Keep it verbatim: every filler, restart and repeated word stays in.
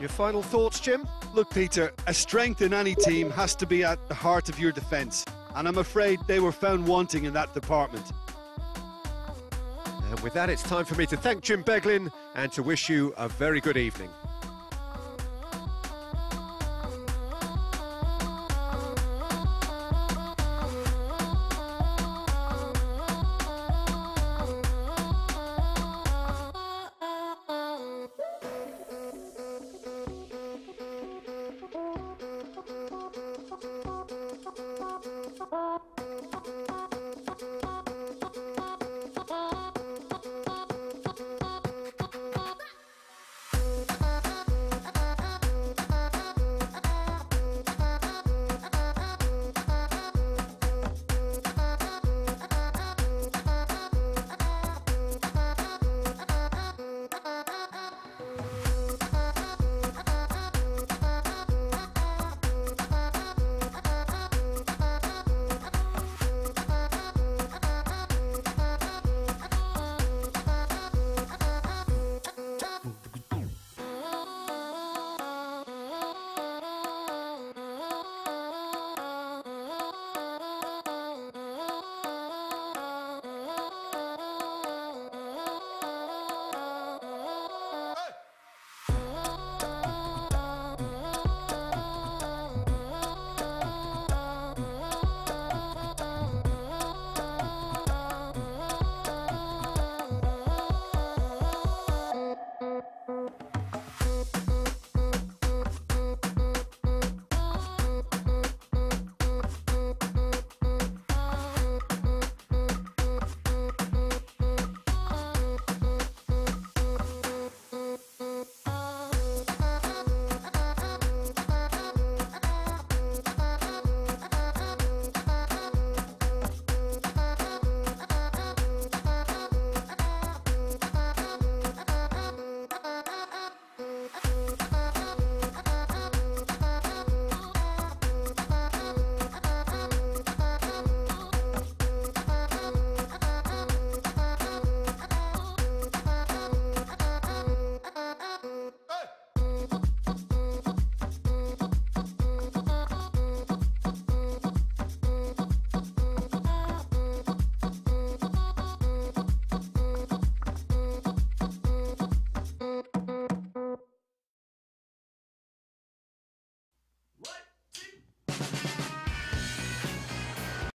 Your final thoughts, Jim? Look, Peter, a strength in any team has to be at the heart of your defence, and I'm afraid they were found wanting in that department. And with that, it's time for me to thank Jim Beglin and to wish you a very good evening.